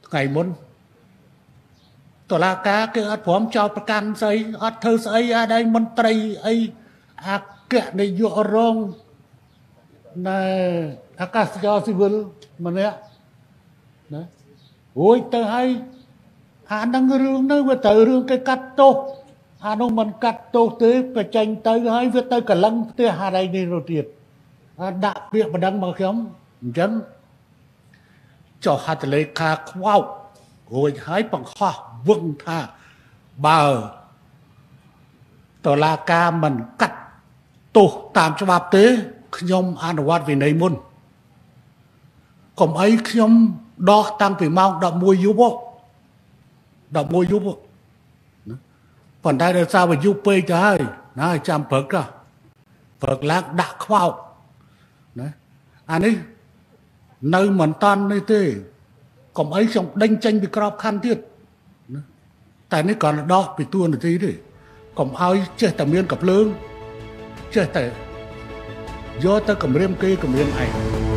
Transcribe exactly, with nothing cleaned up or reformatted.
ngày muốn tổ la cá cái ớt phóm choประกันស្អីអត់ធ្វើស្អីអាđâyមន្ត្រីអីអាគៈនាយករងណែអាកាសចរស៊ីវិលម្នាក់ណាអូយទៅឲ្យអានឹងរឿងនៅវាទៅរឿងគេកាត់ទោសអានោះមិនកាត់ទោសទេបញ្ចេញទៅហើយវាទៅកលឹងផ្ទះអារៃនេះទៅទៀតដាក់ពាក្យបណ្ដឹងមកខ្ញុំអញ្ចឹងចុះហត្ថលេខាខ្វោករួចហើយបង្ខំវឹងថាបើតុលាការមិនកាត់ទោសតាមច្បាប់ទេខ្ញុំអនុវត្តវិន័យមុនកុំអីខ្ញុំដោះតាំងពីម៉ោងដប់មួយយប់ដប់មួយយប់ប៉ុន្តែដោយសារវាយប់ពេកទៅហើយណាចាំព្រឹកព្រឹកឡើងដាក់ខ្វោកណាអានេះនៅមិនតាន់នេះទេកុំអីខ្ញុំដេញចេញពីក្របខ័ណ្ឌទៀតណាតែនេះគ្រាន់តែដោះពីតួនាទីទេកុំឲ្យចេះតែមានកំភ្លើងចេះតែយកទៅគម្រាមគេគម្រាមឯង